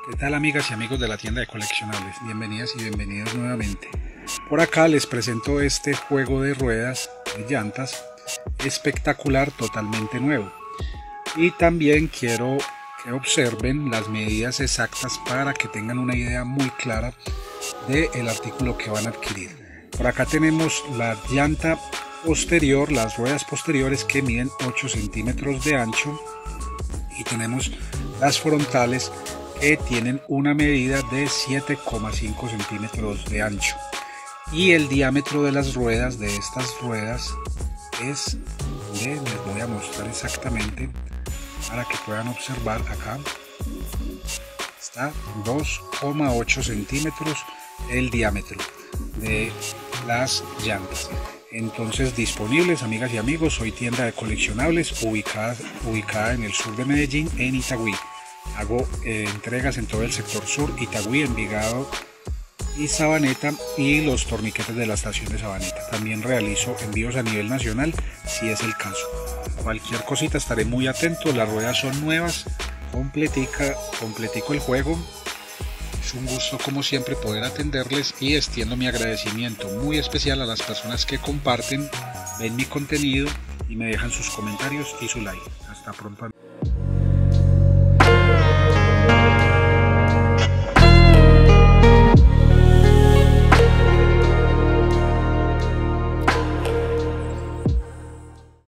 ¿Qué tal, amigas y amigos de la tienda de coleccionables? Bienvenidas y bienvenidos nuevamente. Por acá les presento este juego de ruedas y llantas espectacular, totalmente nuevo. Y también quiero que observen las medidas exactas para que tengan una idea muy clara del artículo que van a adquirir. Por acá tenemos la llanta posterior, las ruedas posteriores que miden 8 centímetros de ancho, y tenemos las frontales que tienen una medida de 7,5 centímetros de ancho, y el diámetro de las ruedas de estas ruedas es les voy a mostrar exactamente para que puedan observar. Acá está 2,8 centímetros el diámetro de las llantas. Entonces, disponibles, amigas y amigos. Soy tienda de coleccionables ubicada en el sur de Medellín, en Itagüí. Hago entregas en todo el sector sur, Itagüí, Envigado y Sabaneta, y los torniquetes de la estación de Sabaneta. También realizo envíos a nivel nacional si es el caso. Cualquier cosita estaré muy atento. Las ruedas son nuevas, completico el juego. Es un gusto como siempre poder atenderles, y extiendo mi agradecimiento muy especial a las personas que comparten, ven mi contenido y me dejan sus comentarios y su like. Hasta pronto.